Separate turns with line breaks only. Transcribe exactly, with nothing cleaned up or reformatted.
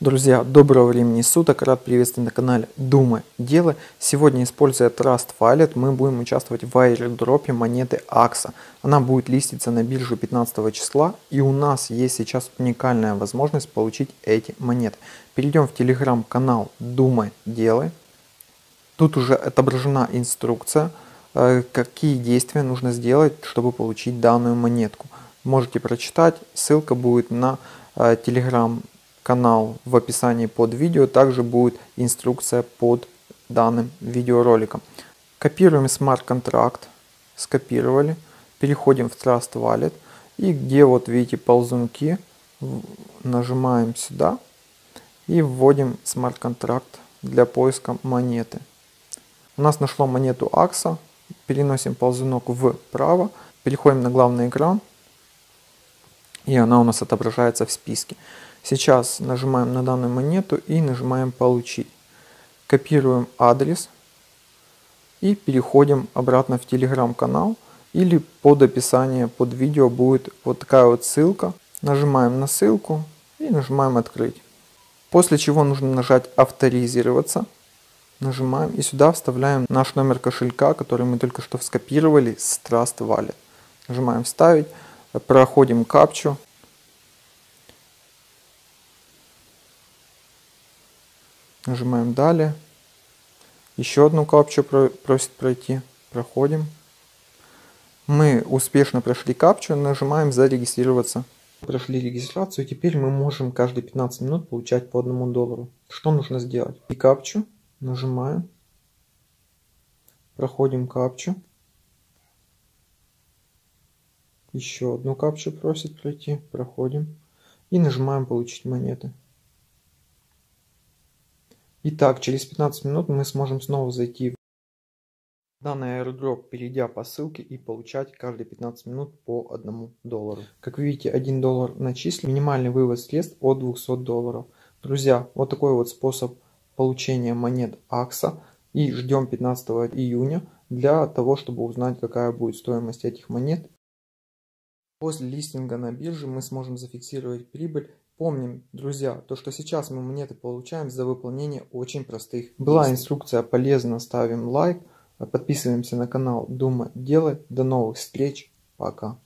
Друзья, доброго времени суток, рад приветствовать на канале Думай, Делай. Сегодня, используя Trust Wallet, мы будем участвовать в аирдропе монеты Акса. Она будет листиться на бирже пятнадцатого числа, и у нас есть сейчас уникальная возможность получить эти монеты. Перейдем в телеграм-канал Думай, Делай. Тут уже отображена инструкция, какие действия нужно сделать, чтобы получить данную монетку. Можете прочитать, ссылка будет на телеграм канал в описании под видео, также будет инструкция под данным видеороликом. Копируем смарт-контракт, скопировали, переходим в Trust Wallet и где вот видите ползунки, нажимаем сюда и вводим смарт-контракт для поиска монеты. У нас нашло монету Акса, переносим ползунок вправо, переходим на главный экран и она у нас отображается в списке. Сейчас нажимаем на данную монету и нажимаем «Получить». Копируем адрес и переходим обратно в телеграм-канал. Или под описание под видео будет вот такая вот ссылка. Нажимаем на ссылку и нажимаем «Открыть». После чего нужно нажать «Авторизироваться». Нажимаем и сюда вставляем наш номер кошелька, который мы только что скопировали с Trust Wallet. Нажимаем «Вставить», проходим капчу. Нажимаем «Далее». Еще одну капчу просит пройти. Проходим. Мы успешно прошли капчу. Нажимаем «Зарегистрироваться». Прошли регистрацию. Теперь мы можем каждые пятнадцать минут получать по одному доллару. Что нужно сделать? И капчу. Нажимаем. Проходим капчу. Еще одну капчу просит пройти. Проходим. И нажимаем «Получить монеты». Итак, через пятнадцать минут мы сможем снова зайти в данный аирдроп, перейдя по ссылке и получать каждые пятнадцать минут по одному доллару. Как вы видите, один доллар начислен, минимальный вывод средств от двухсот долларов. Друзья, вот такой вот способ получения монет Акса. И ждем пятнадцатого июня для того, чтобы узнать, какая будет стоимость этих монет. После листинга на бирже мы сможем зафиксировать прибыль. Помним, друзья, то что сейчас мы монеты получаем за выполнение очень простых действий. Была инструкция полезна, ставим лайк, подписываемся на канал Думай, Делай. До новых встреч, пока.